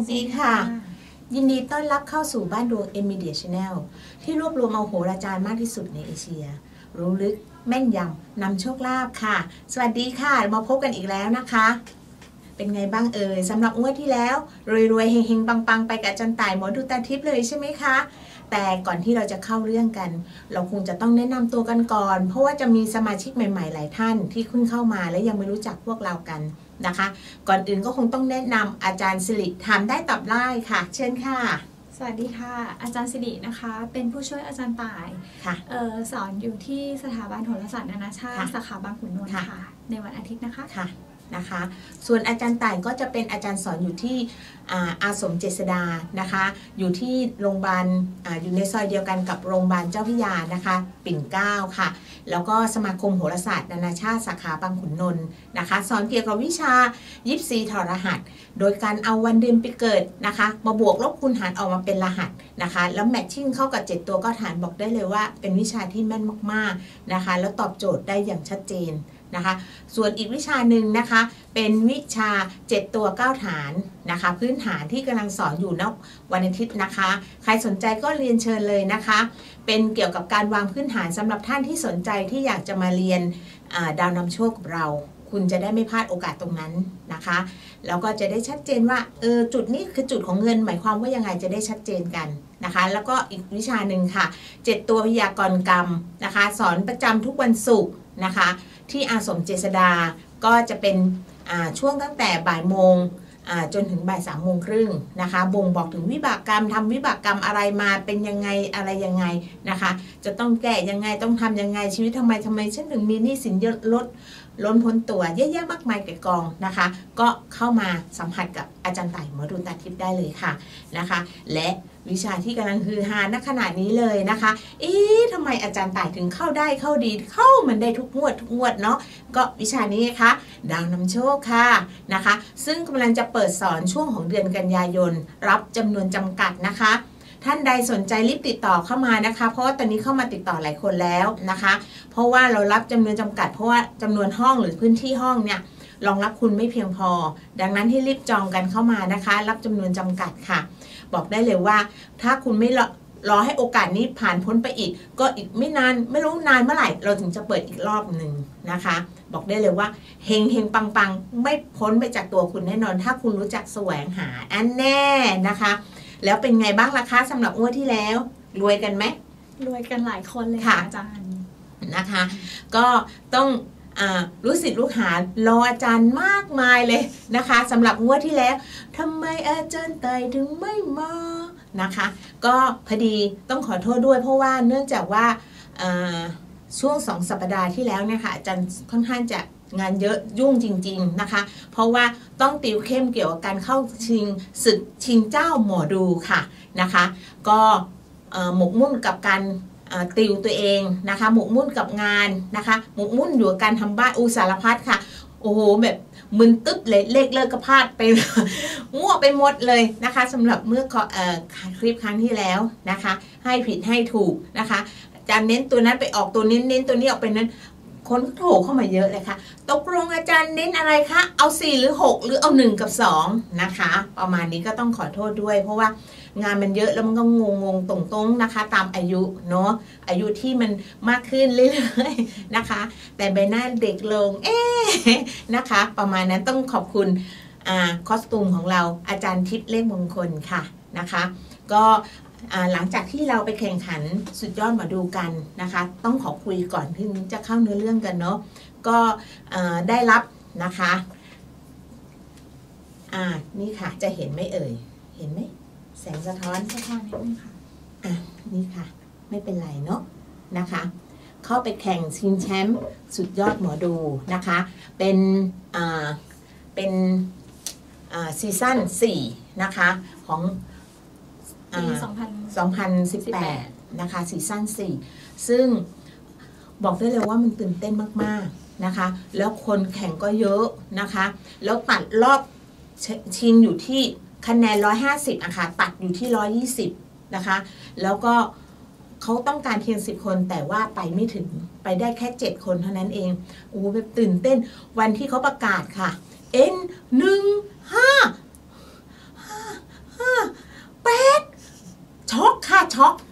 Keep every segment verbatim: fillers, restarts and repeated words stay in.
สดีค่ะยินดีต้อนรับเข้าสู่บ้านดวง เอ็ม Media Channel ที่รวบรวมเอาโหราจารย์มากที่สุดในเอเชียรู้ลึกแม่นยำนำโชคลาภค่ะสวัสดีค่ะมาพบกันอีกแล้วนะคะเป็นไงบ้างเอ่ยสำหรับงวดที่แล้วรวยๆเฮงๆปังๆไปกับอาจารย์ต่ายหมอดูตาทิพย์เลยใช่ไหมคะแต่ก่อนที่เราจะเข้าเรื่องกันเราคงจะต้องแนะนำตัวกันก่อนเพราะว่าจะมีสมาชิกใหม่ๆหลายท่านที่เพิ่งเข้ามาและยังไม่รู้จักพวกเรากันนะคะก่อนอื่นก็คงต้องแนะนำอาจารย์สิริถามได้ตอบได้ค่ะเชิญค่ะสวัสดีค่ะอาจารย์สิรินะคะเป็นผู้ช่วยอาจารย์ต่ายค่ะเออสอนอยู่ที่สถาบันโหราศาสตร์นานาชาติสาขาบางขุนนนท์ค่ะในวันอาทิตย์นะคะค่ะนะคะส่วนอาจารย์ต่ายก็จะเป็นอาจารย์สอนอยู่ที่อาสมเจษฎานะคะอยู่ที่โรงพยาบาล อ, อยู่ในซอยเดียวกันกับโรงพยาบาลเจ้าพระยานะคะปิ่นเกล้าค่ะแล้วก็สมาคมโหราศาสตร์นานาชาติสาขาบางขุนนนท์นะคะสอนเกี่ยวกับวิชายิปซีถอดรหัสโดยการเอาวันเดือนปีเกิดนะคะมาบวกลบคูณหารออกมาเป็นรหัสนะคะแล้วแมทชิ่งเข้ากับเจ็ดตัวก็ฐานบอกได้เลยว่าเป็นวิชาที่แม่นมากๆนะคะแล้วตอบโจทย์ได้อย่างชัดเจนนะคะส่วนอีกวิชาหนึ่งนะคะเป็นวิชาเจ็ดตัวเก้าฐานนะคะพื้นฐานที่กำลังสอนอยู่ณวันอาทิตย์นะคะใครสนใจก็เรียนเชิญเลยนะคะเป็นเกี่ยวกับการวางพื้นฐานสำหรับท่านที่สนใจที่อยากจะมาเรียนดาวนำโชคกับเราคุณจะได้ไม่พลาดโอกาสตรงนั้นนะคะแล้วก็จะได้ชัดเจนว่าเออจุดนี้คือจุดของเงินหมายความว่ายังไงจะได้ชัดเจนกันนะคะแล้วก็อีกวิชาหนึ่งค่ะเจ็ดตัวพยากรณ์กรรมนะคะสอนประจำทุกวันศุกร์นะคะที่อาสมเจษฎาก็จะเป็นช่วงตั้งแต่บ่ายโมงจนถึงบ่ายสามโมงครึ่งนะคะบ่งบอกถึงวิบากกรรมทำวิบากกรรมอะไรมาเป็นยังไงอะไรยังไงนะคะจะต้องแก้ยังไงต้องทำยังไงชีวิตทำไมทำไมฉันถึงมีหนี้สินเยอะลดล้นพ้นตัวเยอะแยะมากมายแก่กองนะคะก็เข้ามาสัมผัสกับอาจารย์ต่ายหมอดูตาทิพย์ได้เลยค่ะนะคะและวิชาที่กำลังฮือฮาณขณะนี้เลยนะคะเอ๊ะทำไมอาจารย์ต่ายถึงเข้าได้เข้าดีเข้ามันได้ทุกงวดทุกงวดเนาะก็วิชานี้นะคะดาวนำโชคค่ะนะคะซึ่งกำลังจะเปิดสอนช่วงของเดือนกันยายนรับจำนวนจำกัดนะคะท่านใดสนใจรีบติดต่อเข้ามานะคะเพราะว่าตอนนี้เข้ามาติดต่อหลายคนแล้วนะคะเพราะว่าเรารับจำนวนจำกัดเพราะว่าจำนวนห้องหรือพื้นที่ห้องเนี่ยรองรับคุณไม่เพียงพอดังนั้นให้รีบจองกันเข้ามานะคะรับจำนวนจำกัดค่ะบอกได้เลยว่าถ้าคุณไม่รอรอให้โอกาสนี้ผ่านพ้นไปอีกก็อีกไม่นานไม่รู้นานเมื่อไหร่เราถึงจะเปิดอีกรอบหนึ่งนะคะบอกได้เลยว่าเฮงเฮงปังปังไม่พ้นไปจากตัวคุณแน่นอนถ้าคุณรู้จักแสวงหาอันแน่นะคะแล้วเป็นไงบ้างล่ะคะสำหรับงวดที่แล้วรวยกันไหมรวยกันหลายคนเลยค่ะอาจารย์นะคะก็ต้องรู้สิทธิ์ลูกหารออาจารย์มากมายเลยนะคะสำหรับงวดที่แล้วทำไมอาจารย์ไต่ถึงไม่มานะคะก็พอดีต้องขอโทษด้วยเพราะว่าเนื่องจากว่าช่วงสองสัปดาห์ที่แล้วเนี่ยค่ะอาจารย์ค่อนข้างจะงานเยอะยุ่งจริงๆนะคะเพราะว่าต้องติวเข้มเกี่ยวกับการเข้าชิงศึกชิงเจ้าหมอดูค่ะนะคะก็หมกมุ่นกับการติวตัวเองนะคะหมกมุ่นกับงานนะคะหมกมุ่นอยู่กับการทำบ้านอุสารพัดค่ะโอ้โหแบบมึนตึ๊บเลยเลขเลิกกระพาดไปมั่วไปหมดเลยนะคะสำหรับเมื่อคลิปครั้งที่แล้วนะคะให้ผิดให้ถูกนะคะอาจารย์เน้นตัวนั้นไปออกตัวนี้เน้นตัวนี้ออกไปนั้นคนโถเข้ามาเยอะเลยค่ะตกลงอาจารย์เน้นอะไรคะเอาสี่หรือหกหรือเอาหนึ่งกับสองนะคะประมาณนี้ก็ต้องขอโทษด้วยเพราะว่างานมันเยอะแล้วมันก็งงงตรงๆนะคะตามอายุเนาะอายุที่มันมากขึ้นเรื่อยๆนะคะแต่ใบหน้าเด็กลงเอ๊นะคะประมาณนั้นต้องขอบคุณอ่าคอสตูมของเราอาจารย์ทิพย์เลขมงคลค่ะนะคะก็หลังจากที่เราไปแข่งขันสุดยอดหมอดูกันนะคะต้องขอคุยก่อนที่จะเข้าเนื้อเรื่องกันเนาะก็ได้รับนะคะอ่านี่ค่ะจะเห็นไหมเอ่ยเห็นไหมแสงสะท้อนสะท้อนนิดนึงค่ะอ่ะนี่ค่ะไม่เป็นไรเนาะนะคะเข้าไปแข่งชิงแชมป์สุดยอดหมอดูนะคะเป็นอ่าเป็นอ่าซีซั่นสี่นะคะของปีสองพันสิบแปดนะคะซีซั่นสี่ซึ่งบอกได้เลยว่ามันตื่นเต้นมากๆนะคะแล้วคนแข่งก็เยอะนะคะแล้วตัดรอบชิงอยู่ที่คะแนนหนึ่งร้อยห้าสิบอะค่ะตัดอยู่ที่หนึ่งร้อยยี่สิบนะคะแล้วก็เขาต้องการเพียงสิบคนแต่ว่าไปไม่ถึงไปได้แค่เจ็ดคนเท่านั้นเองโอ้แบบตื่นเต้นวันที่เขาประกาศค่ะ เอ็น หนึ่ง ห้า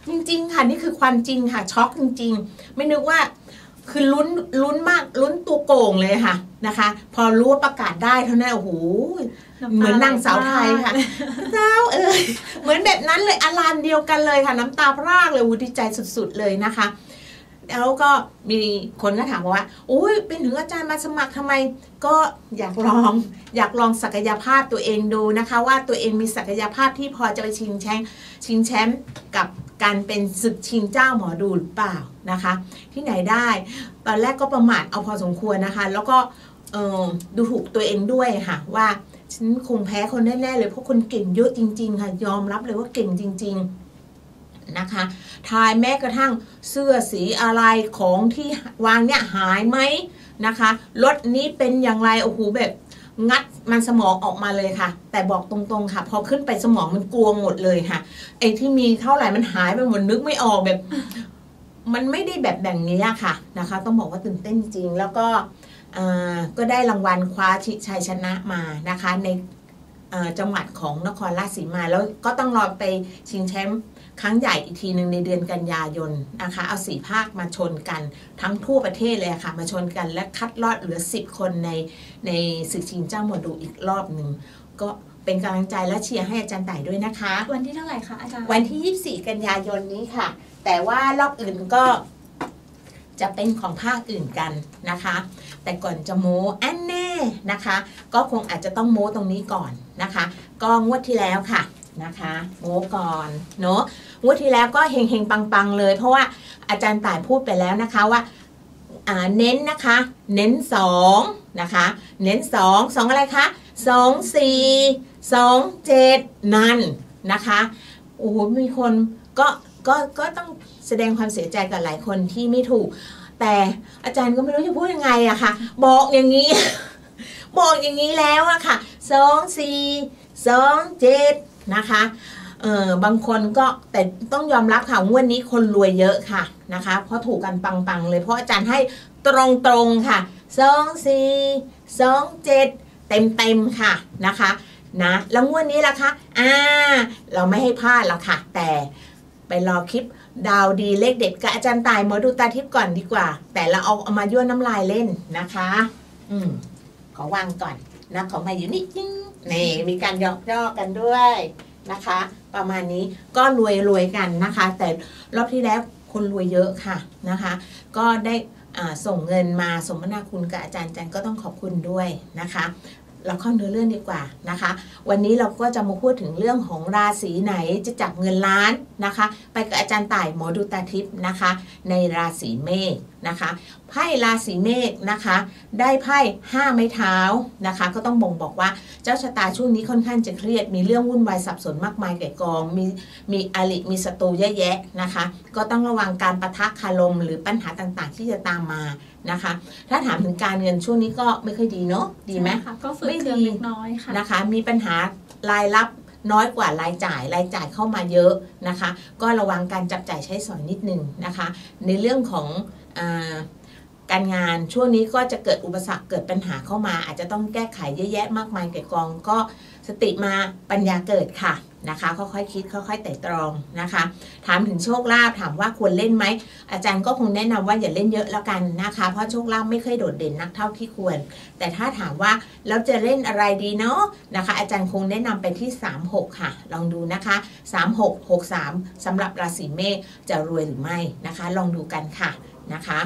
จริงๆค่ะนี่คือความจริงค่ะช็อกจริงๆไม่นึกว่าคือลุ้นลุ้นมากลุ้นตัวโก่งเลยค่ะนะคะพอรู้ว่าประกาศได้เท่านั้นโอ้โหเหมือนนางสาวไทยค่ะเจ้าเอ้ยเหมือนแบบนั้นเลยอารามเดียวกันเลยค่ะน้ำตาพรากเลยวูดีใจสุดๆเลยนะคะแล้วก็มีคนก็ถามว่าโอ้ยเป็นถึงอาจารย์มาสมัครทำไมก็อยากลองอยากลองศักยภาพตัวเองดูนะคะว่าตัวเองมีศักยภาพที่พอจะไปชิงแชมป์ชิงแชมป์กับการเป็นศึกชิงเจ้าหมอดูหรือเปล่านะคะที่ไหนได้ตอนแรกก็ประมาทเอาพอสมควรนะคะแล้วก็ดูถูกตัวเองด้วยค่ะว่าฉันคงแพ้คนแน่ๆเลยเพราะคนเก่งเยอะจริงๆค่ะยอมรับเลยว่าเก่งจริงๆนะคะทายแม้กระทั่งเสื้อสีอะไรของที่วางเนี่ยหายไหมนะคะรถนี้เป็นอย่างไรโอ้โหแบบงัดมันสมองออกมาเลยค่ะแต่บอกตรงๆค่ะพอขึ้นไปสมองมันกลวงหมดเลยค่ะไอ้ที่มีเท่าไหร่มันหายไปหมดนึกไม่ออกแบบมันไม่ได้แบบแบบนี้ค่ะนะคะต้องบอกว่าตื่นเต้นจริงแล้วก็ก็ได้รางวัลคว้าชัยชนะมานะคะในจังหวัดของนครราชสีมาแล้วก็ต้องรอไปชิงแชมป์ครั้งใหญ่อีกทีหนึ่งในเดือนกันยายนนะคะเอาสี่ภาคมาชนกันทั้งทั่วประเทศเลยค่ะมาชนกันและคัดลอดเหลือสิบคนในในศึกชิงเจ้าหมอดูอีกรอบหนึ่งก็เป็นกำลังใจและเชียร์ให้อาจารย์ต่ายด้วยนะคะวันที่เท่าไหร่คะอาจารย์วันที่ยี่สิบสี่กันยายนนี้ค่ะแต่ว่ารอบอื่นก็จะเป็นของภาคอื่นกันนะคะแต่ก่อนจะโม้อันแน่นะคะก็คงอาจจะต้องโม้ตรงนี้ก่อนนะคะก็งวดที่แล้วค่ะนะคะโม้ก่อนเนาะงวดที่แล้วก็เฮงเฮงปังๆเลยเพราะว่าอาจารย์ต่ายพูดไปแล้วนะคะว่าเน้นนะคะเน้นสองนะคะเน้นสองสองอะไรคะสองสี่สองเจ็ดนั่นนะคะโอ้โหมีคนก็ก็ก็ต้องแสดงความเสียใจกับหลายคนที่ไม่ถูกแต่อาจารย์ก็ไม่รู้จะพูดยังไงอะค่ะบอกอย่างนี้ บอกอย่างนี้แล้วอะค่ะสองสี่สองเจ็ดนะคะเออบางคนก็แต่ต้องยอมรับค่ะงวดนี้คนรวยเยอะค่ะนะคะเพราะถูกกันปังๆเลยเพราะอาจารย์ให้ตรงๆค่ะสองสี่สองเจ็ดเต็มๆค่ะนะคะนะแล้วงวดนี้ล่ะคะอ่าเราไม่ให้พลาดหรอกค่ะแต่ไปรอคลิปดาวดีเลขเด็ดกับอาจารย์ต่ายหมอดูตาทิพย์ก่อนดีกว่าแต่เราเอาเอามายั่วน้ำลายเล่นนะคะอืมขอวางก่อนนะขอมาอยู่นิดนึงนี่มีการยอกย่อกันด้วยนะคะประมาณนี้ก็รวยรวยกันนะคะแต่รอบที่แล้วคนรวยเยอะค่ะนะคะก็ได้ส่งเงินมาสมนาคุณกับอาจารย์จันก็ต้องขอบคุณด้วยนะคะเราเข้าเนื้อเรื่องดีกว่านะคะวันนี้เราก็จะมาพูดถึงเรื่องของราศีไหนจะจับเงินล้านนะคะไปกับอาจารย์ต่ายหมอดูตาทิพย์นะคะในราศีเมษนะคะไพ่ราศีเมษนะคะได้ไพ่ห้าไม้เท้านะคะก็ต้องบ่งบอกว่าเจ้าชะตาช่วงนี้ค่อนข้างจะเครียดมีเรื่องวุ่นวายสับสนมากมายแก่กองมีมีอริมีศัตรูเยอะแยะนะคะก็ต้องระวังการปะทะคารมหรือปัญหาต่างๆที่จะตามมานะคะถ้าถามถึงการเงินช่วงนี้ก็ไม่ค่อยดีเนาะดีไหมก็ฝืดเคืองเล็กน้อยค่ะนะคะมีปัญหารายรับน้อยกว่ารายจ่ายรายจ่ายเข้ามาเยอะนะคะก็ระวังการจับจ่ายใช้สอยนิดนึงนะคะในเรื่องของอ่าการงานช่วงนี้ก็จะเกิดอุปสรรคเกิดปัญหาเข้ามาอาจจะต้องแก้ไขเยอะแยะมากมายแก่กองก็สติมาปัญญาเกิดค่ะนะคะค่อยๆคิดค่อยๆไต่ตรองนะคะถามถึงโชคลาภถามว่าควรเล่นไหมอาจารย์ก็คงแนะนำว่าอย่าเล่นเยอะแล้วกันนะคะเพราะโชคลาภไม่เคยโดดเด่นนักเท่าที่ควรแต่ถ้าถามว่าแล้วจะเล่นอะไรดีเนาะนะคะอาจารย์คงแนะนำไปที่สามหกค่ะลองดูนะคะสามหก หกสามสำหรับราศีเมษจะรวยหรือไม่นะคะลองดูกันค่ะนะคะ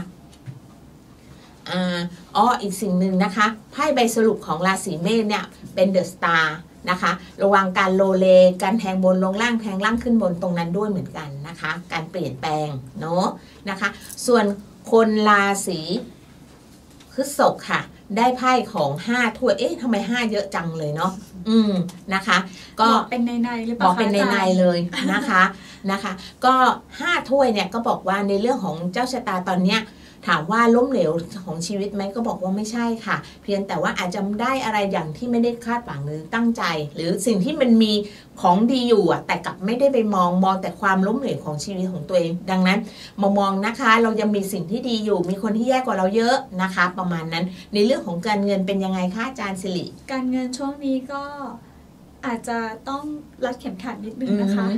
อ๋ออีกสิ่งหนึ่งนะคะไพ่ใบสรุปของราศีเมษเนี่ยเป็นเดอะสตาร์นะคะระวังการโลเลการแทงบนลงล่างแทงล่างขึ้นบนตรงนั้นด้วยเหมือนกันนะคะการเปลี่ยนแปลงเนาะนะคะส่วนคนราศีพฤษภค่ะได้ไพ่ของห้าถ้วยเอ๊ะทำไมห้าเยอะจังเลยเนาะอืมนะคะก็เป็นในในหรือเปล่าบอกเป็นในในเลยนะคะนะคะก็ห้าถ้วยเนี่ยก็บอกว่าในเรื่องของเจ้าชะตาตอนเนี้ยถามว่าล้มเหลวของชีวิตไหมก็บอกว่าไม่ใช่ค่ะเพียงแต่ว่าอาจจะได้อะไรอย่างที่ไม่ได้คาดหวังหรือตั้งใจหรือสิ่งที่มันมีของดีอยู่อ่ะแต่กลับไม่ได้ไปมองมองแต่ความล้มเหลวของชีวิตของตัวเองดังนั้นมามองนะคะเรายังมีสิ่งที่ดีอยู่มีคนที่แย่กว่าเราเยอะนะคะประมาณนั้นในเรื่องของการเงินเป็นยังไงคะอาจารย์สิริการเงินช่วงนี้ก็อาจจะต้องรัดเข็มขัดนิดนึงนะคะ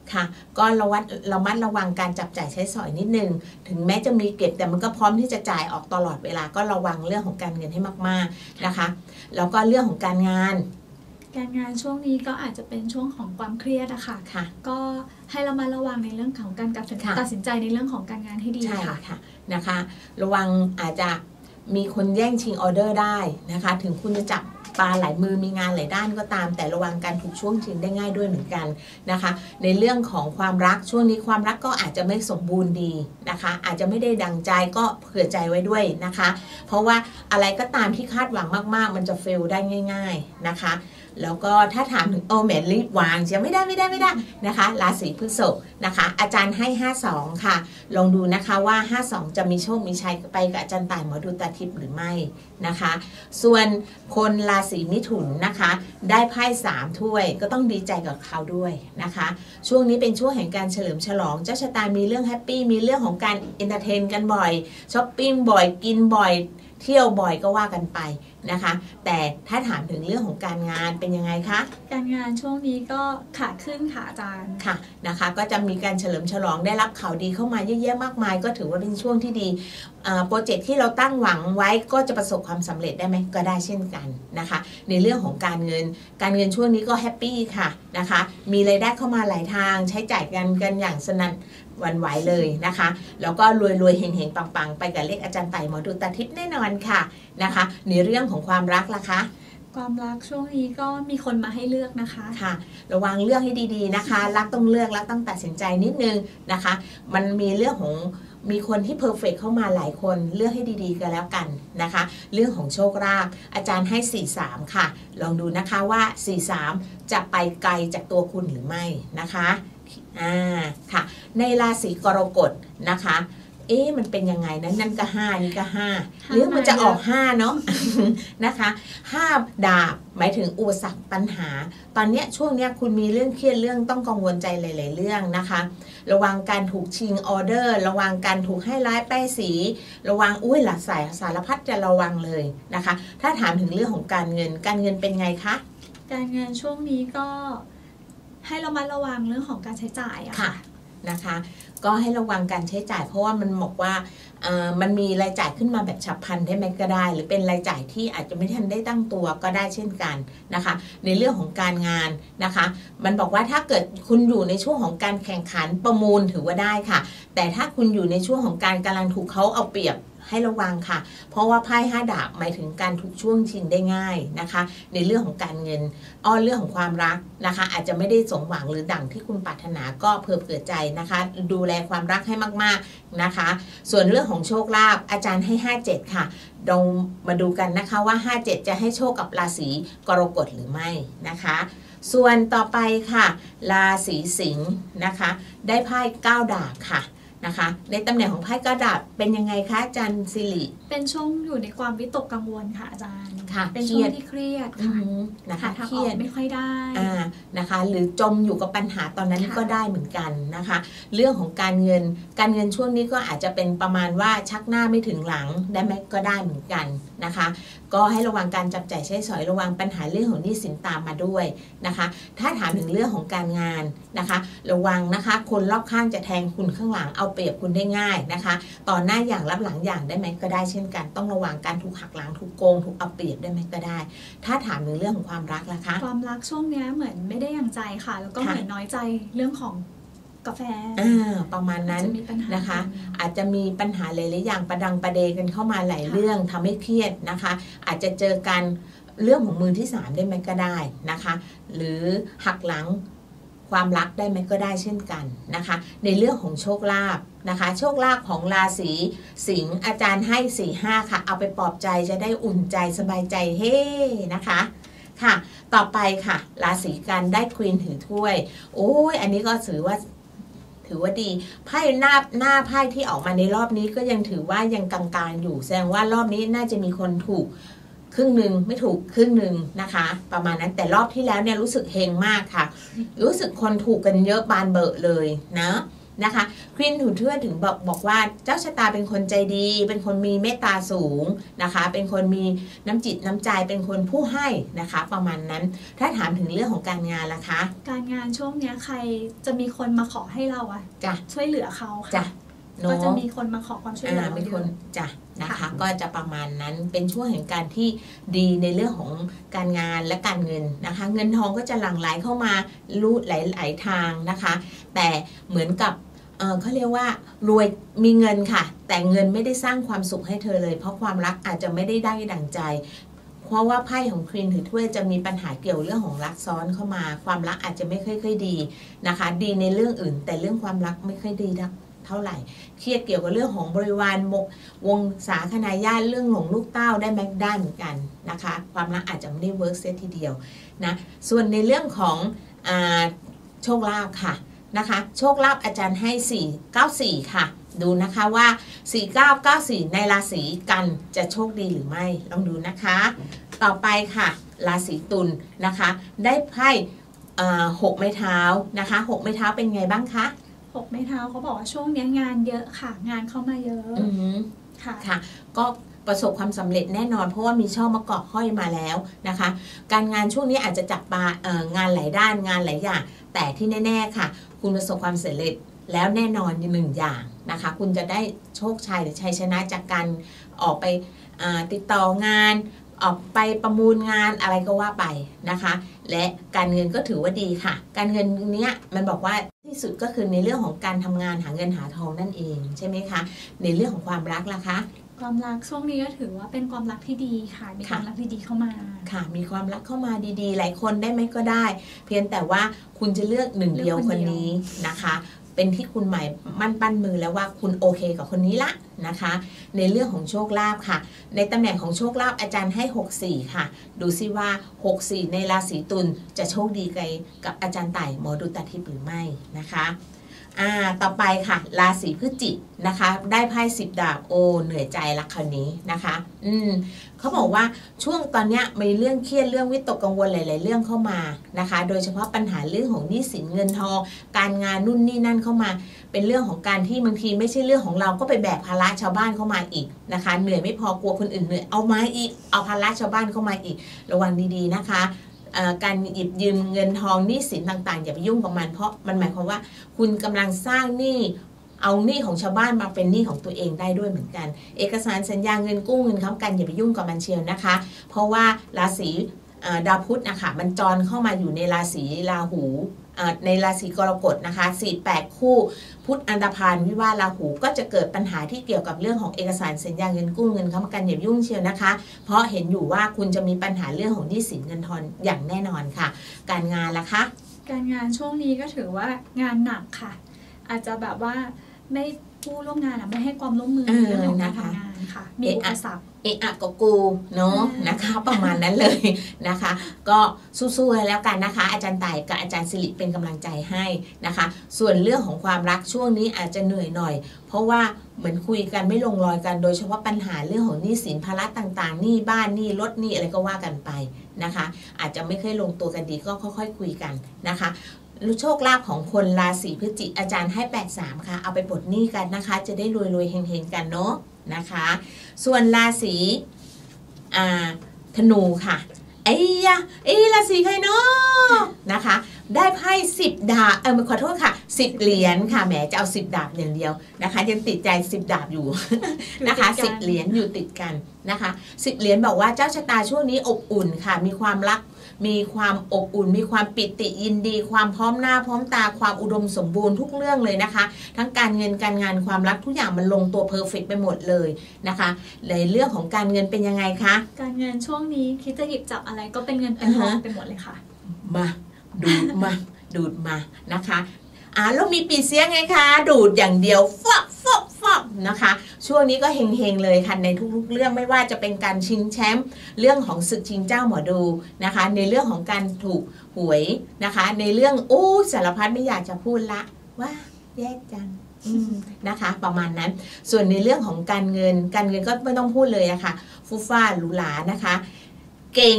ค่ะก็ระวัดระมัดระวังการจับจ่ายใช้สอยนิดนึงถึงแม้จะมีเก็บแต่มันก็พร้อมที่จะจ่ายออกตลอดเวลาก็ระวังเรื่องของการเงินให้มากๆนะคะแล้วก็เรื่องของการงานการงานช่วงนี้ก็อาจจะเป็นช่วงของความเครียดอะค่ะก็ให้ระมัดระวังในเรื่องของการตัดสินใจในเรื่องของการงานให้ดีค่ะนะคะระวังอาจจะมีคนแย่งชิงออเดอร์ได้นะคะถึงคุณจะจับปลาหลายมือมีงานหลายด้านก็ตามแต่ระวังการถูกช่วงชิงได้ง่ายด้วยเหมือนกันนะคะในเรื่องของความรักช่วงนี้ความรักก็อาจจะไม่สมบูรณ์ดีนะคะอาจจะไม่ได้ดังใจก็เผื่อใจไว้ด้วยนะคะเพราะว่าอะไรก็ตามที่คาดหวังมากๆมันจะเฟลได้ง่ายๆนะคะแล้วก็ถ้าถามถึงโอแมนรีบวางจะไม่ได้ไม่ได้ไม่ได้นะคะราศีพฤษภนะคะอาจารย์ให้ห้าสองค่ะลองดูนะคะว่าห้าสองจะมีโชคมีชัยไปกับอาจารย์ต่ายหมอดูตาทิพย์หรือไม่นะคะส่วนคนราศีมิถุนนะคะได้ไพ่สามถ้วยก็ต้องดีใจกับเขาด้วยนะคะช่วงนี้เป็นช่วงแห่งการเฉลิมฉลองเจ้าชะตามีเรื่องแฮปปี้มีเรื่องของการเอนเตอร์เทนกันบ่อยช้อปปิ้งบ่อยกินบ่อยเที่ยวบ่อยก็ว่ากันไปนะคะแต่ถ้าถามถึงเรื่องของการงานเป็นยังไงคะการงานช่วงนี้ก็ขาขึ้นค่ะอาจารย์ค่ะนะคะก็จะมีการเฉลิมฉลองได้รับข่าวดีเข้ามาเยอะแยะมากมายก็ถือว่าเป็นช่วงที่ดีโปรเจกต์ที่เราตั้งหวังไว้ก็จะประสบความสำเร็จได้ไหมก็ได้เช่นกันนะคะในเรื่องของการเงินการเงินช่วงนี้ก็แฮปปี้ค่ะนะคะมีรายได้เข้ามาหลายทางใช้จ่ายกันกันอย่างสนั่นหวั่นไหวเลยนะคะแล้วก็รวยรวยเฮงเฮงปังปังไปกับเลขอาจารย์ไต่หมอดูตาทิพย์แน่นอนค่ะนะคะในเรื่องของความรักล่ะคะความรักช่วงนี้ก็มีคนมาให้เลือกนะคะค่ะระวังเลือกให้ดีๆนะคะรักต้องเลือกรักต้องตัดสินใจนิดนึงนะคะมันมีเรื่องของมีคนที่เพอร์เฟกต์เข้ามาหลายคนเลือกให้ดีๆกันแล้วกันนะคะเรื่องของโชคลาภอาจารย์ให้สี่สามค่ะลองดูนะคะว่าสี่สามจะไปไกลจากตัวคุณหรือไม่นะคะอ่าค่ะในราศีกรกฎนะคะเอ๊ะมันเป็นยังไงนั้นนั่นก็ห้านี่ก็ห้าหรือมันจะออกห้าเนาะนะคะห้าดาบหมายถึงอุปสรรคปัญหาตอนนี้ช่วงนี้คุณมีเรื่องเครียดเรื่องต้องกังวลใจหลายๆเรื่องนะคะระวังการถูกชิงออเดอร์ระวังการถูกให้ร้ายป้ายสีระวังอุ้ยหลักสายสารพัดจะระวังเลยนะคะถ้าถามถึงเรื่องของการเงินการเงินเป็นไงคะการเงินช่วงนี้ก็ให้เรามาระวังเรื่องของการใช้จ่ายอะค่ะนะคะก็ให้ระวังการใช้จ่ายเพราะว่ามันบอกว่ามันมีรายจ่ายขึ้นมาแบบฉับพลันได้ไหมก็ได้หรือเป็นรายจ่ายที่อาจจะไม่ทันได้ตั้งตัวก็ได้เช่นกันนะคะในเรื่องของการงานนะคะมันบอกว่าถ้าเกิดคุณอยู่ในช่วงของการแข่งขันประมูลถือว่าได้ค่ะแต่ถ้าคุณอยู่ในช่วงของการกำลังถูกเขาเอาเปรียบให้ระวังค่ะเพราะว่าไพ่ห้าดาบหมายถึงการถูกช่วงชิงได้ง่ายนะคะในเรื่องของการเงินอ้อเรื่องของความรักนะคะอาจจะไม่ได้สมหวังหรือดั่งที่คุณปรารถนาก็เผื่อเผื่อใจนะคะดูแลความรักให้มากๆนะคะส่วนเรื่องของโชคลาภอาจารย์ให้ห้าเจ็ดค่ะลองมาดูกันนะคะว่าห้าเจ็ดจะให้โชคกับราศีกรกฎหรือไม่นะคะส่วนต่อไปค่ะราศีสิงห์นะคะได้ไพ่เก้าดาบค่ะนะคะในตำแหน่งของไพ่เก้าดาบเป็นยังไงคะอาจารย์สิริเป็นช่วงอยู่ในความวิตกกังวลค่ะอาจารย์ค่ะเป็นช่วงที่เครียดค่ะนะคะเครียดไม่ค่อยได้อ่านะคะหรือจมอยู่กับปัญหาตอนนั้นก็ได้เหมือนกันนะคะเรื่องของการเงินการเงินช่วงนี้ก็อาจจะเป็นประมาณว่าชักหน้าไม่ถึงหลังได้ไหมก็ได้เหมือนกันนะคะก็ให้ระวังการจับจ่ายใช้สอยระวังปัญหาเรื่องของหนี้สินตามมาด้วยนะคะถ้าถามถึงเรื่องของการงานนะคะระวังนะคะคนรอบข้างจะแทงคุณข้างหลังเอาเปรียบคุณได้ง่ายนะคะต่อหน้าอย่างรับหลังอย่างได้ไหมก็ได้เช่นกันต้องระวังการถูกหักหลังถูกโกงถูกเอาเปรียบได้ไหมก็ได้ถ้าถามถึงเรื่องของความรักล่ะคะความรักช่วงนี้เหมือนไม่ได้อย่างใจค่ะแล้วก็เหมือนน้อยใจเรื่องของกาแฟประมาณนั้นนะคะอาจจะมีปัญหาหลายๆอย่างประดังประเดกันเข้ามาหลายเรื่องทำให้เครียดนะคะอาจจะเจอกันเรื่องของมือที่สามได้ไหมก็ได้นะคะหรือหักหลังความรักได้ไหมก็ได้เช่นกันนะคะในเรื่องของโชคลาภนะคะโชคลาภของราศีสิงห์อาจารย์ให้สี่ห้าค่ะเอาไปปลอบใจจะได้อุ่นใจสบายใจเฮ้นะคะค่ะต่อไปค่ะราศีกันได้ควีนถือถ้วยโอ้ยอันนี้ก็ถือว่าถือว่าดีไพ่หน้าหน้าไพ่ที่ออกมาในรอบนี้ก็ยังถือว่ายังกลางๆอยู่แสดงว่ารอบนี้น่าจะมีคนถูกครึ่งหนึ่งไม่ถูกครึ่งหนึ่งนะคะประมาณนั้นแต่รอบที่แล้วเนี่ยรู้สึกเฮงมากค่ะรู้สึกคนถูกกันเยอะบานเบอะเลยนะนะคะควีนหูถ้วยถึงบอกบอกว่าเจ้าชะตาเป็นคนใจดีเป็นคนมีเมตตาสูงนะคะเป็นคนมีน้ำจิตน้ำใจเป็นคนผู้ให้นะคะประมาณนั้นถ้าถามถึงเรื่องของการงานล่ะคะการงานช่วงนี้ใครจะมีคนมาขอให้เราอะจะช่วยเหลือเขาค่ะก็จะมีคนมาขอความช่วยเหลือมีคนจ้ะนะคะก็จะประมาณนั้นเป็นช่วงแห่งการที่ดีในเรื่องของการงานและการเงินนะคะเงินทองก็จะหลั่งไหลเข้ามารูดหลายๆทางนะคะแต่เหมือนกับเอ่อเขาเรียกว่ารวยมีเงินค่ะแต่เงินไม่ได้สร้างความสุขให้เธอเลยเพราะความรักอาจจะไม่ได้ได้ดั่งใจเพราะว่าไพ่ของควีนถือถ้วยจะมีปัญหาเกี่ยวเรื่องของรักซ้อนเข้ามาความรักอาจจะไม่ค่อยๆดีนะคะดีในเรื่องอื่นแต่เรื่องความรักไม่ค่อยดีนักเท่าไหร่เครียดเกี่ยวกับเรื่องของบริวารวงศาคณาญาติเรื่องหลงลูกเต้าได้ไหมได้เหมือนกันนะคะความรักอาจจะไม่ได้เวิร์กเซตทีเดียวนะส่วนในเรื่องของอ่าโชคลาภค่ะนะคะโชคลาภอาจารย์ให้สี่ เก้า สี่ค่ะดูนะคะว่าสี่ เก้า เก้า สี่ในราศีกันจะโชคดีหรือไม่ลองดูนะคะต่อไปค่ะราศีตุลนะคะได้ไพ่หกไม้เท้านะคะหกไม้เท้าเป็นไงบ้างคะหกไม้เท้าเขาบอกว่าช่วงนี้งานเยอะค่ะงานเข้ามาเยอะค่ะค่ะก็ประสบความสำเร็จแน่นอนเพราะว่ามีช่อมะกอกห้อยมาแล้วนะคะการงานช่วงนี้อาจจะจับปางานหลายด้านงานหลายอย่างแต่ที่แน่ๆค่ะคุณประสบความสำเร็จแล้วแน่นอนหนึ่งอย่างนะคะคุณจะได้โชคชัยหรือชัยชนะจากการออกไปติดต่องานออกไปประมูลงานอะไรก็ว่าไปนะคะและการเงินก็ถือว่าดีค่ะการเงินเนี้ยมันบอกว่าที่สุดก็คือในเรื่องของการทำงานหาเงินหาทองนั่นเองใช่ไหมคะในเรื่องของความรักล่ะคะความรักช่วงนี้ก็ถือว่าเป็นความรักที่ดีค่ะมีความรักที่ดีเข้ามาค่ะมีความรักเข้ามาดีๆหลายคนได้ไหมก็ได้เพียงแต่ว่าคุณจะเลือกหนึ่งเดียวคนนี้นะคะเป็นที่คุณหมายมั่นปั้นมือแล้วว่าคุณโอเคกับคนนี้ละนะคะในเรื่องของโชคลาภค่ะในตำแหน่งของโชคลาภอาจารย์ให้หก สี่ค่ะดูซิว่าหก สี่ในราศีตุลจะโชคดีกับอาจารย์ต่ายหมอดูตาทิพย์หรือไม่นะคะอ่าต่อไปค่ะราศีพฤศจิกนะคะได้ไพ่สิบดาบโอเหนื่อยใจละคราวนี้นะคะอืมเขาบอกว่าช่วงตอนนี้มีเรื่องเครียดเรื่องวิตกกังวลหลายๆเรื่องเข้ามานะคะโดยเฉพาะปัญหาเรื่องของหนี้สินเงินทองการงานนู่นนี่นั่นเข้ามาเป็นเรื่องของการที่บางทีไม่ใช่เรื่องของเราก็ไปแบกภาระชาวบ้านเข้ามาอีกนะคะเหนื่อยไม่พอกลัวคนอื่นเหนื่อยเอามาอีกเอาภาระชาวบ้านเข้ามาอีกระวังดีๆนะคะการหยิบยืมเงินทองหนี้สินต่างๆอย่าไปยุ่งกับมันเพราะมันหมายความว่าคุณกำลังสร้างหนี้เอาหนี้ของชาวบ้านมาเป็นหนี้ของตัวเองได้ด้วยเหมือนกันเอกสารสัญญาเงินกู้เงินค้ำกันอย่าไปยุ่งกับมันเชียวนะคะเพราะว่าราศีดาวพุธนะคะมันจรเข้ามาอยู่ในราศีราหูในราศีกรกฎนะคะสี่ แปดคู่พุธอันธพาลวิวาห์ราหูก็จะเกิดปัญหาที่เกี่ยวกับเรื่องของเอกสารสัญญาเงินกู้เงินค้ำกันอย่ายุ่งเชียวนะคะเพราะเห็นอยู่ว่าคุณจะมีปัญหาเรื่องของหนี้สินเงินทองอย่างแน่นอนค่ะการงานล่ะคะการงานช่วงนี้ก็ถือว่างานหนักค่ะอาจจะแบบว่าไม่ผู้ร่วมงานไม่ให้ความร่วมมือในเรื่องของการทำงานค่ะมีอุปสรรคเอะอะก็กูเนาะนะคะประมาณนั้นเลยนะคะก็สู้ๆแล้วกันนะคะอาจารย์ต่ายกับอาจารย์สิริเป็นกำลังใจให้นะคะส่วนเรื่องของความรักช่วงนี้อาจจะเหนื่อยหน่อยเพราะว่าเหมือนคุยกันไม่ลงรอยกันโดยเฉพาะปัญหาเรื่องของหนี้สินภาระต่างๆหนี้บ้านหนี้รถหนี้อะไรก็ว่ากันไปนะคะอาจจะไม่เคยลงตัวกันดีก็ค่อยๆคุยกันนะคะโชคลาภของคนราศีพฤศจิกอาจารย์ให้แปด สามค่ะเอาไปปลดหนี้กันนะคะจะได้รวยๆเฮงๆกันเนาะนะคะส่วนราศีธนูค่ะไอ้ยะไอ้ราศีใครเนาะนะคะได้ไพ่สิบดาบเออขอโทษค่ะสิบเหรียญค่ะแหมจะเอาสิบดาบอย่างเดียวนะคะยังติดใจสิบดาบอยู่นะคะสิบเหรียญอยู่ติดกันนะคะสิบเหรียญบอกว่าเจ้าชะตาช่วงนี้อบอุ่นค่ะมีความรักมีความอบอุ่นมีความปิติยินดีความพร้อมหน้าพร้อมตาความอุดมสมบูรณ์ทุกเรื่องเลยนะคะทั้งการเงินการงานความรักทุกอย่างมันลงตัวเพอร์เฟกต์ไปหมดเลยนะคะในเรื่องของการเงินเป็นยังไงคะการเงินช่วงนี้คิดจะหยิบจับอะไรก็เป็นเงินเป็นทองไปหมดเลยค่ะมาดูดมาดูดมานะคะอ่าแล้วมีปีเสียไงคะดูดอย่างเดียวฟอกฟอกฟอกนะคะช่วงนี้ก็เฮงๆเลยค่ะในทุกๆเรื่องไม่ว่าจะเป็นการชิงแชมป์เรื่องของศึกชิงเจ้าหมอดูนะคะในเรื่องของการถูกหวยนะคะในเรื่องโอ้สารพัดไม่อยากจะพูดละว่าแย่จังนะคะประมาณนั้นส่วนในเรื่องของการเงินการเงินก็ไม่ต้องพูดเลยอะค่ะฟูฟ้าหรูหรานะคะเก่ง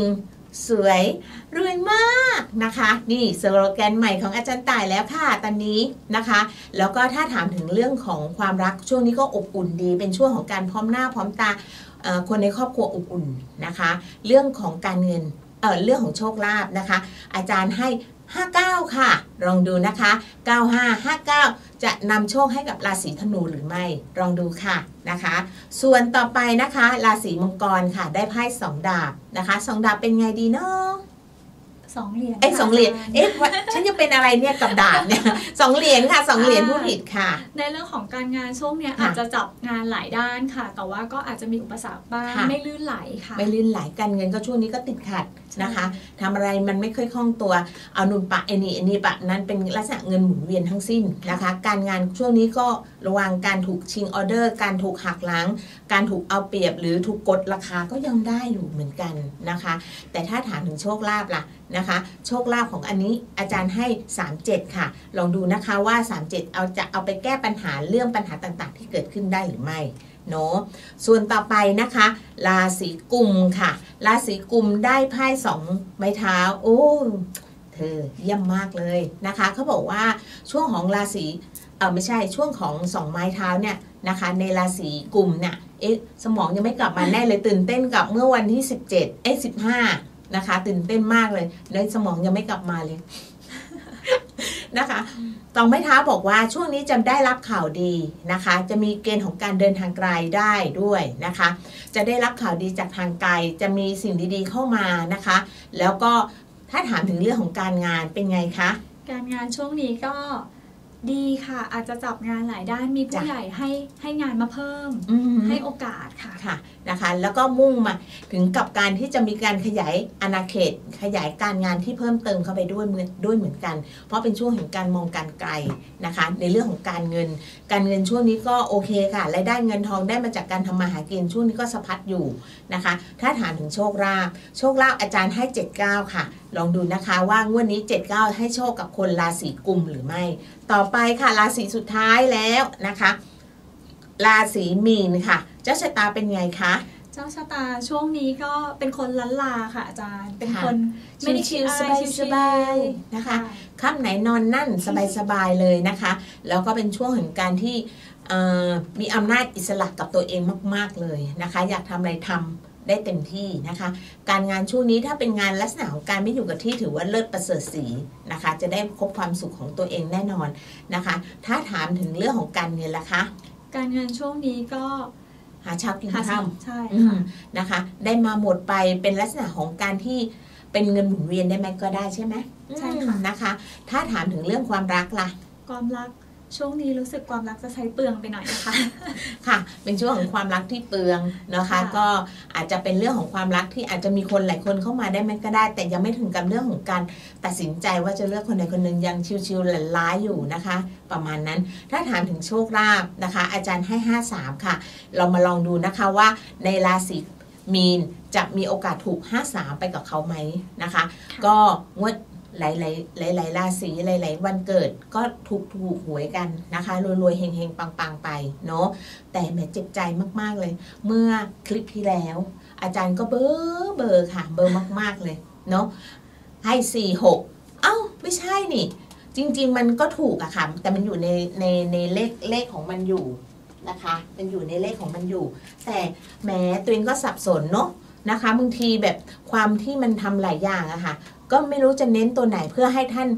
สวยรวยมากนะคะนี่สโลแกนใหม่ของอาจารย์ต่ายแล้วค่ะตอนนี้นะคะแล้วก็ถ้าถามถึงเรื่องของความรักช่วงนี้ก็อบอุ่นดีเป็นช่วงของการพร้อมหน้าพร้อมตาคนในครอบครัวอบอุ่นนะคะเรื่องของการเงินเอ่อเรื่องของโชคลาภนะคะอาจารย์ให้ห้าเก้าค่ะลองดูนะคะเก้าห้า ห้าเก้าจะนำโชคให้กับราศีธนูหรือไม่ลองดูค่ะนะคะส่วนต่อไปนะคะราศีมังกรค่ะได้ไพ่สองดาบนะคะสองดาบเป็นไงดีเนาะสองเหรียญเอ้สองเหรียญเอ๊ะฉันจะเป็นอะไรเนี่ยกับดาบเนี่ยสองเหรียญค่ะสองเหรียญผู้ผิดค่ะในเรื่องของการงานช่วงนี้อาจจะจับงานหลายด้านค่ะแต่ว่าก็อาจจะมีอุปสรรคบ้างไม่ลื่นไหลค่ะไม่ลื่นไหลการเงินก็ช่วงนี้ก็ติดขัดนะคะทำอะไรมันไม่ค่อยคล่องตัวเอานุนปะไอ้นี่ไอ้นี่ปะนั้นเป็นลักษณะเงินหมุนเวียนทั้งสิ้นนะคะการงานช่วงนี้ก็ระวังการถูกชิงออเดอร์การถูกหักหลังการถูกเอาเปรียบหรือถูกกดราคาก็ยังได้อยู่เหมือนกันนะคะแต่ถ้าถามถึงโชคลาภล่ะนะคะโชคลาภของอันนี้อาจารย์ให้สามสิบเจ็ดค่ะลองดูนะคะว่าสามสิบเจ็ดเอาจะเอาไปแก้ปัญหาเรื่องปัญหาต่างๆที่เกิดขึ้นได้หรือไม่เนาะส่วนต่อไปนะคะราศีกุมค่ะราศีกุมได้ไพ่สองไม้เท้าโอ้เธอเยี่ยมมากเลยนะคะเขาบอกว่าช่วงของราศีเออไม่ใช่ช่วงของสองไม้เท้าเนี่ยนะคะในราศีกุมเนี่ยเอ๊ะสมองยังไม่กลับมาแน่เลยตื่นเต้นกับเมื่อวันที่สิบเจ็ดเอ๊ะสิบห้านะคะตื่นเต้นมากเลยในสมองยังไม่กลับมาเลยนะคะตองไม้เท้าบอกว่าช่วงนี้จะได้รับข่าวดีนะคะจะมีเกณฑ์ของการเดินทางไกลได้ด้วยนะคะจะได้รับข่าวดีจากทางไกลจะมีสิ่งดีๆเข้ามานะคะแล้วก็ถ้าถามถึงเรื่องของการงานเป็นไงคะการงานช่วงนี้ก็ดีค่ะอาจจะจับงานหลายด้านมีผู้ใหญ่ให้ให้งานมาเพิ่มให้โอกาสค่ะค่ะนะคะแล้วก็มุ่งมาถึงกับการที่จะมีการขยายอาณาเขตขยายการงานที่เพิ่มเติมเข้าไปด้วยเหมือนด้วยเหมือนกันเพราะเป็นช่วงแห่งการมองการไกลนะคะในเรื่องของการเงินการเงินช่วงนี้ก็โอเคค่ะรายได้เงินทองได้มาจากการทำมาหากินช่วงนี้ก็สะพัดอยู่นะคะถ้าถามถึงโชคลาภโชคลาภอาจารย์ให้เจ็ดสิบเก้าค่ะลองดูนะคะว่างวดนี้เจ็ดสิบเก้าให้โชคกับคนราศีกุมหรือไม่ต่อไปค่ะราศีสุดท้ายแล้วนะคะราศีมีนค่ะเจ้าชะตาเป็นไงคะเจ้าชะตาช่วงนี้ก็เป็นคนล้านลาค่ะอาจารย์เป็นคนไม่ได้ชิลสบายสบายนะคะค่ำไหนนอนนั่นสบายสบายเลยนะคะแล้วก็เป็นช่วงแห่งการที่มีอำนาจอิสระกับตัวเองมากๆเลยนะคะอยากทำอะไรทำได้เต็มที่นะคะการงานช่วงนี้ถ้าเป็นงานลักษณะของการไม่อยู่กับที่ถือว่าเลิศประเสริฐศรีนะคะจะได้พบความสุขของตัวเองแน่นอนนะคะถ้าถามถึงเรื่องของการเงินล่ะคะการเงินช่วงนี้ก็หาเช้ากินค่ำใช่ค่ะนะคะได้มาหมดไปเป็นลักษณะของการที่เป็นเงินหมุนเวียนได้ไหมก็ได้ใช่ไหมใช่ค่ะนะคะถ้าถามถึงเรื่องความรักล่ะความรักช่วงนี้รู้สึกความรักจะใช้เปลืองไปหน่อยนะคะค่ะเป็นช่วงของความรักที่เปลืองนะคะก็อาจจะเป็นเรื่องของความรักที่อาจจะมีคนหลายคนเข้ามาได้ไหมก็ได้แต่ยังไม่ถึงกับเรื่องของการตัดสินใจว่าจะเลือกคนใดคนหนึ่งยังชิวๆหลั่นล้าอยู่นะคะประมาณนั้นถ้าถามถึงโชคลาภนะคะอาจารย์ให้ห้าสิบสามค่ะเรามาลองดูนะคะว่าในราศีมีนจะมีโอกาสถูกห้าสิบสามไปกับเขาไหมนะคะก็งวดหลายหลายหลายราศีหลายๆวันเกิดก็ถูกถูกหวยกันนะคะรวยๆเฮงๆปังๆไปเนาะแต่แหมเจ็บใจมากๆเลยเมื่อคลิปที่แล้วอาจารย์ก็เบอร์เบอร์ค่ะเบอร์มากๆเลยเนาะให้สี่หกเอ้าไม่ใช่นี่จริงๆมันก็ถูกอะค่ะแต่มันอยู่ในในในเลขเลขของมันอยู่นะคะมันอยู่ในเลขของมันอยู่แต่แหมตัวเองก็สับสนเนาะนะคะบางทีแบบความที่มันทำหลายอย่างอะค่ะก็ไม่รู้จะเน้นตัวไหนเพื่อให้ท่าน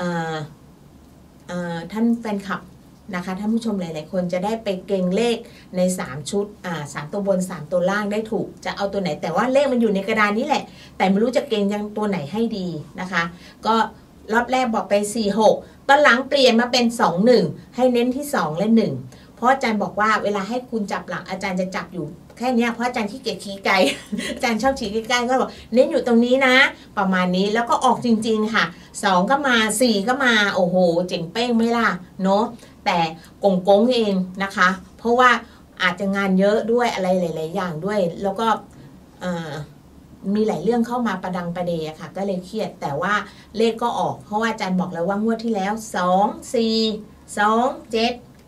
ท่านแฟนคลับนะคะท่านผู้ชมหลายๆคนจะได้ไปเก็งเลขในสามชุดสามตัวบนสามตัวล่างได้ถูกจะเอาตัวไหนแต่ว่าเลขมันอยู่ในกระดานนี้แหละแต่ไม่รู้จะเก็งยังตัวไหนให้ดีนะคะก็รอบแรกบอกไปสี่หกตอนหลังเปลี่ยนมาเป็นสองหนึ่งให้เน้นที่สองและหนึ่งเพราะอาจารย์บอกว่าเวลาให้คุณจับหลักอาจารย์จะจับอยู่แค่นี้เพราะอาจารย์ขี้เกียจชี้ไกลอาจารย์ชอบชี้ใกล้ๆก็บอกเน้นอยู่ตรงนี้นะประมาณนี้แล้วก็ออกจริงๆค่ะสองก็มาสี่ก็มาโอ้โหเจ๋งเป้งไหมล่ะเนาะแต่กงกงเองนะคะเพราะว่าอาจจะงานเยอะด้วยอะไรหลายๆอย่างด้วยแล้วก็มีหลายเรื่องเข้ามาประดังประเดะค่ะก็เลยเครียดแต่ว่าเลขก็ออกเพราะว่าอาจารย์บอกแล้วว่างวดที่แล้วสองสี่สองเจ็ด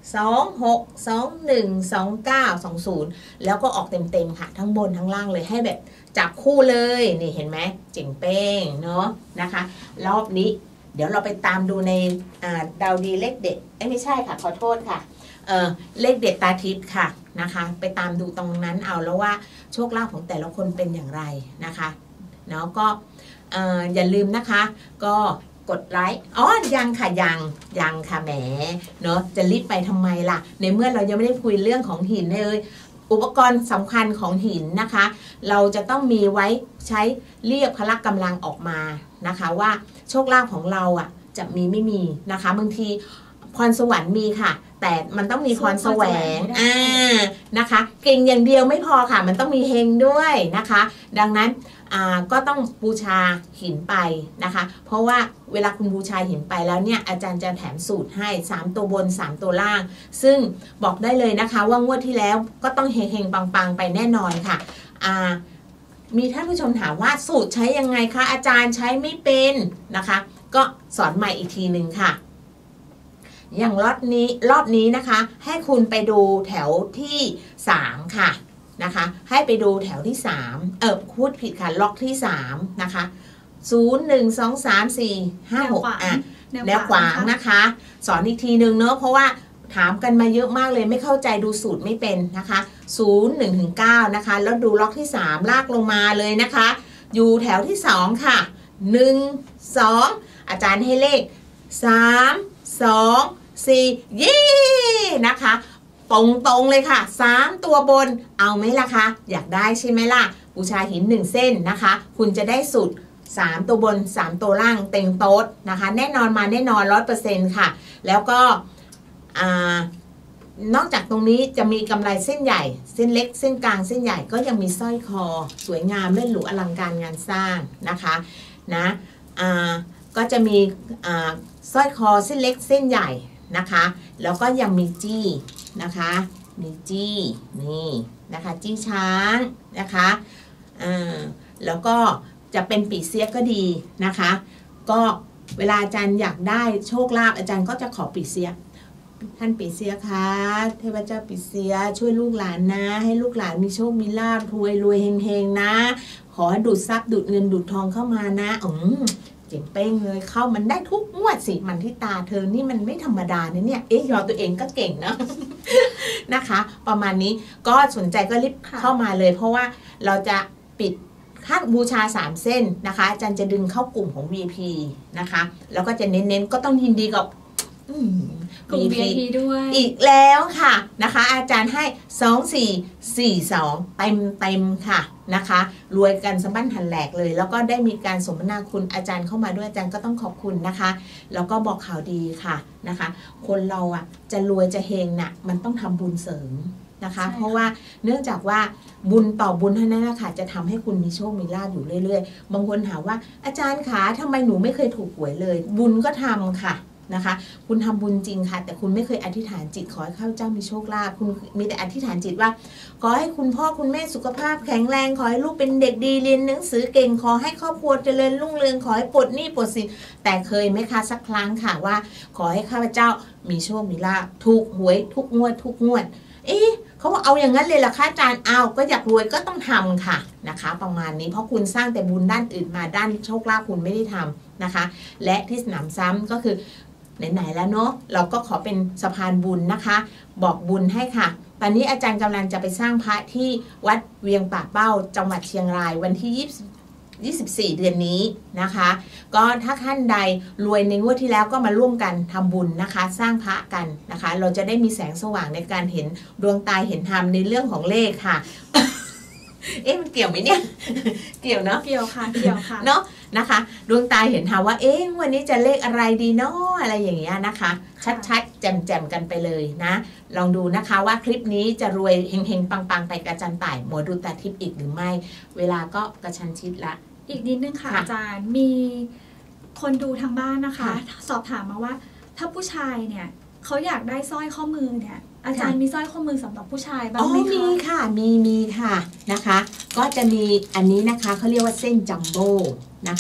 สองหก สองหนึ่ง สองเก้า สองศูนย์แล้วก็ออกเต็มๆค่ะทั้งบนทั้งล่างเลยให้แบบจับคู่เลยนี่เห็นไหมเจ๋งเป้งเนาะนะคะรอบนี้เดี๋ยวเราไปตามดูในดาวดีเลขเด็ดเอ้ไม่ใช่ค่ะขอโทษค่ะเออเลขเด็ดตาทิพย์ค่ะนะคะไปตามดูตรงนั้นเอาแล้วว่าโชคลาภของแต่ละคนเป็นอย่างไรนะคะเนาะก็เอ่ออย่าลืมนะคะก็กดไลค์อ๋อยังค่ะยังยังค่ะแหมเนาะจะรีบไปทำไมล่ะในเมื่อเรายังไม่ได้คุยเรื่องของหินเลยอุปกรณ์สำคัญของหินนะคะเราจะต้องมีไว้ใช้เรียกพละกำลังออกมานะคะว่าโชคลาภของเราอ่ะจะมีไม่มีนะคะบางทีพรสวรรค์มีค่ะแต่มันต้องมีพรแสวงอ่านะคะเก่งอย่างเดียวไม่พอค่ะมันต้องมีเฮงด้วยนะคะดังนั้นอ่าก็ต้องบูชาหินไปนะคะเพราะว่าเวลาคุณบูชาหินไปแล้วเนี่ยอาจารย์จะแถมสูตรให้สามตัวบนสามตัวล่างซึ่งบอกได้เลยนะคะว่างวดที่แล้วก็ต้องเฮงๆปังๆไปแน่นอนค่ะอ่ามีท่านผู้ชมถามว่าสูตรใช้ยังไงคะอาจารย์ใช้ไม่เป็นนะคะก็สอนใหม่อีกทีหนึ่งค่ะอย่างรอบนี้รอบนี้นะคะให้คุณไปดูแถวที่สามค่ะนะคะให้ไปดูแถวที่สามเออพูดผิดค่ะล็อกที่สามนะคะศูนย์ หนึ่ง สอง สาม สี่ ห้า หกอ่ะแนวขวางนะคะสอนอีกทีนึงเนอะเพราะว่าถามกันมาเยอะมากเลยไม่เข้าใจดูสูตรไม่เป็นนะคะศูนย์ หนึ่ง ถึง เก้านะคะแล้วดูล็อกที่สามลากลงมาเลยนะคะอยู่แถวที่สองค่ะหนึ่ง สองอาจารย์ให้เลขสาม สอง สี่เย้นะคะตรงๆเลยค่ะสามตัวบนเอาไหมล่ะคะอยากได้ใช่ไหมล่ะบูชาหินหนึ่งเส้นนะคะคุณจะได้สูตรสามตัวบนสามตัวล่างเต็งโต๊ดนะคะแน่นอนมาแน่นอน ร้อยเปอร์เซ็นต์ ค่ะแล้วก็อ่านอกจากตรงนี้จะมีกำไรเส้นใหญ่เส้นเล็กเส้นกลางเส้นใหญ่ก็ยังมีสร้อยคอสวยงามเลื่อนหรูอลังการงานสร้างนะคะนะอ่าก็จะมีอ่าสร้อยคอเส้นเล็กเส้นใหญ่นะคะแล้วก็ยังมีจี้นะคะมีจี้นี่นะคะจี้ช้างนะคะอ่าแล้วก็จะเป็นปีเสียก็ดีนะคะก็เวลาอาจารย์อยากได้โชคลาภอาจารย์ก็จะขอปีเสียท่านปีเสียคะเทพเจ้าปีเสียช่วยลูกหลานนะให้ลูกหลานมีโชคมีลาภรวยรวยเฮงๆนะขอดูดทรัพย์ดูดเงินดูดทองเข้ามานะอืมเจ๋งเป้งเลยเข้ามันได้ทุกงวดสิมันที่ตาเธอนี่มันไม่ธรรมดาเนี่ยเนี่ยเอ๊ะยอตัวเองก็เก่งเนาะ นะคะประมาณนี้ก็สนใจก็รีบเข้ามาเลยเพราะว่าเราจะปิดค่าบูชาสามเส้นนะคะอาจารย์จะดึงเข้ากลุ่มของ วี ไอ พี นะคะแล้วก็จะเน้นๆก็ต้องยินดีกับกลุ่ม วี ไอ พี ด้วยอีกแล้วค่ะนะคะอาจารย์ให้สอง สี่ สี่ สองเต็มเต็มค่ะนะคะรวยกันสะบั้นหันแหลกเลยแล้วก็ได้มีการสมนาคุณอาจารย์เข้ามาด้วยอาจารย์ก็ต้องขอบคุณนะคะแล้วก็บอกข่าวดีค่ะนะคะคนเราอ่ะจะรวยจะเฮงน่ะมันต้องทำบุญเสริมนะคะเพราะว่าเนื่องจากว่าบุญต่อบุญเท่านั้นนะคะจะทำให้คุณมีโชคมีลาภอยู่เรื่อยๆบางคนถามว่าอาจารย์คะทำไมหนูไม่เคยถูกหวยเลยบุญก็ทำค่ะนะคะคุณทำบุญจริงค่ะแต่คุณไม่เคยอธิษฐานจิตขอให้ข้าพเจ้ามีโชคลาภคุณมีแต่อธิษฐานจิตว่าขอให้คุณพ่อคุณแม่สุขภาพแข็งแรงขอให้ลูกเป็นเด็กดีเรียนหนังสือเก่งขอให้ครอบครัวเจริญรุ่งเรืองขอให้ปลดหนี้ปลดสินแต่เคยไหมคะสักครั้งค่ะว่าขอให้ข้าพเจ้ามีโชคมีลาภถูกหวยทุกงวดทุกงวดเอ๊ะเขาบอกเอาอย่างนั้นเลยล่ะคะอาจารย์เอาก็อยากรวยก็ต้องทำค่ะนะคะประมาณนี้เพราะคุณสร้างแต่บุญด้านอื่นมาด้านโชคลาภคุณไม่ได้ทำนะคะและที่สนามซ้ำก็คือไหนๆแล้วเนาะเราก็ขอเป็นสะพานบุญนะคะบอกบุญให้ค่ะตอนนี้อาจารย์กำลังจะไปสร้างพระที่วัดเวียงป่าเป้าจังหวัดเชียงรายวันที่ยี่สิบสี่เดือนนี้นะคะก็ถ้าท่านใดรวยในงวดที่แล้วก็มาร่วมกันทำบุญนะคะสร้างพระกันนะคะเราจะได้มีแสงสว่างในการเห็นดวงตาเห็นธรรมในเรื่องของเลขค่ะ เอ๊ะมันเกี่ยวไหมเนี่ย เกี่ยวเนาะเกี่ยวค่ะเกี่ยวค่ะเนาะนะคะดวงตาเห็นธรรมว่าเอ๊ะวันนี้จะเลขอะไรดีเนาะอะไรอย่างเงี้ยนะคะชัดๆแจ่มๆกันไปเลยนะลองดูนะคะว่าคลิปนี้จะรวยเฮงๆปังๆไปกับอาจารย์ต่ายหมอดูตาทิพย์อีกหรือไม่เวลาก็กระชันชิดละอีกนิดนึงค่ะอาจารย์มีคนดูทางบ้านนะคะสอบถามมาว่าถ้าผู้ชายเนี่ยเขาอยากได้สร้อยข้อมือเนี่ยอาจารย์มีสร้อยข้อมือสำหรับผู้ชายบ้างไหมคะอ๋อมีค่ะมีมีค่ะนะคะก็จะมีอันนี้นะคะเขาเรียกว่าเส้นจัมโบ้นะคะ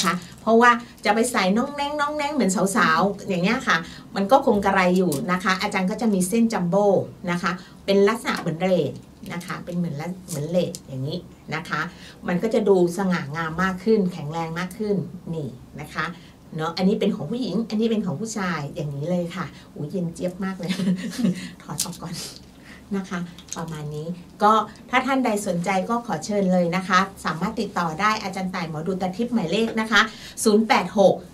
เพราะว่าจะไปใส่น้องแน่งน้องแน่งเหมือนสาวๆอย่างเงี้ยค่ะมันก็คงกระไรอยู่นะคะอาจารย์ก็จะมีเส้นจัมโบ้นะคะเป็นลักษณะเหมือนเรทนะคะเป็นเหมือนเหมือนเลดอย่างนี้นะคะมันก็จะดูสง่างามมากขึ้นแข็งแรงมากขึ้นนี่นะคะเนาะอันนี้เป็นของผู้หญิงอันนี้เป็นของผู้ชายอย่างนี้เลยค่ะอู้เย็นเจี๊ยบมากเลย ถอดออกก่อนนะคะประมาณนี้ก็ถ้าท่านใดสนใจก็ขอเชิญเลยนะคะสามารถติดต่อได้อาจารย์ต่ายหมอดูตาทิพย์หมายเลขนะคะศูนย์ แปด หก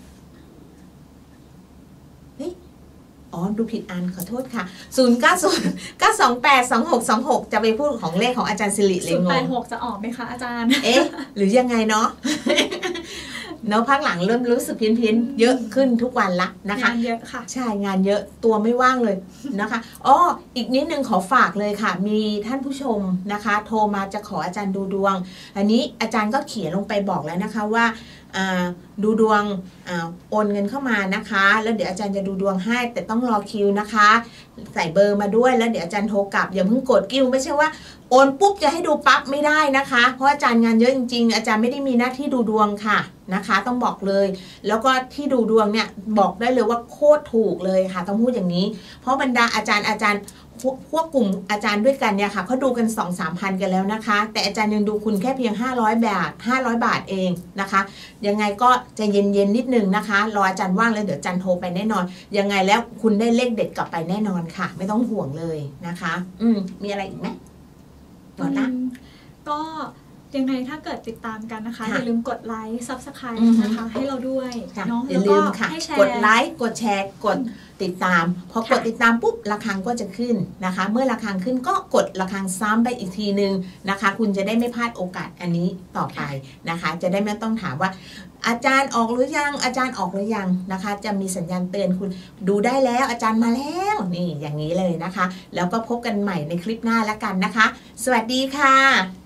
อ๋อดูผิดอันขอโทษค่ะศูนย์ เก้า ศูนย์ เก้า สอง แปด สอง หก สอง หกจะไปพูดของเลขของอาจารย์สิริเลยงงศูนย์ แปด หกจะออกไหมคะอาจารย์เอ๊ะหรือยังไงเนาะ เนาะพักหลังเริ่มรู้สึกเพี้ยนเพี้ยนเยอะขึ้นทุกวันละนะคะงานเยอะค่ะใช่งานเยอะตัวไม่ว่างเลยนะคะอ๋ออีกนิดนึงขอฝากเลยค่ะมีท่านผู้ชมนะคะโทรมาจะขออาจารย์ดูดวงอันนี้อาจารย์ก็เขียนลงไปบอกแล้วนะคะว่าดูดวงโอนเงินเข้ามานะคะแล้วเดี๋ยวอาจารย์จะดูดวงให้แต่ต้องรอคิวนะคะใส่เบอร์มาด้วยแล้วเดี๋ยวอาจารย์โทรกลับอย่าเพิ่งกดคิวไม่ใช่ว่าโอนปุ๊บจะให้ดูปั๊บไม่ได้นะคะเพราะอาจารย์งานเยอะจริงๆอาจารย์ไม่ได้มีหน้าที่ดูดวงค่ะนะคะต้องบอกเลยแล้วก็ที่ดูดวงเนี่ยบอกได้เลยว่าโคตรถูกเลยค่ะต้องพูดอย่างนี้เพราะบรรดาอาจารย์อาจารย์พวกกลุ่มอาจารย์ด้วยกันเนี่ยค่ะเขาดูกัน สองถึงสาม พันกันแล้วนะคะแต่อาจารย์ยังดูคุณแค่เพียงห้าร้อยบาทห้าร้อยบาทเองนะคะยังไงก็ใจเย็นๆนิดนึงนะคะรออาจารย์ว่างแล้วเดี๋ยวอาจารย์โทรไปแน่นอนยังไงแล้วคุณได้เลขเด็ดกลับไปแน่นอนค่ะไม่ต้องห่วงเลยนะคะอืมมีอะไรอีกไหมหมดละก็ยังไงถ้าเกิดติดตามกันนะคะอย่าลืมกดไลค์ ซับสไครบ์ นะคะให้เราด้วยเนาะอย่าลืมค่ะกดไลค์กดแชร์กดติดตามพอกดติดตามปุ๊บระฆังก็จะขึ้นนะคะเมื่อระฆังขึ้นก็กดระฆังซ้ำไปอีกทีนึงนะคะคุณจะได้ไม่พลาดโอกาสอันนี้ต่อไปนะคะจะได้ไม่ต้องถามว่าอาจารย์ออกหรือยังอาจารย์ออกหรือยังนะคะจะมีสัญญาณเตือนคุณดูได้แล้วอาจารย์มาแล้วนี่อย่างนี้เลยนะคะแล้วก็พบกันใหม่ในคลิปหน้าแล้วกันนะคะสวัสดีค่ะ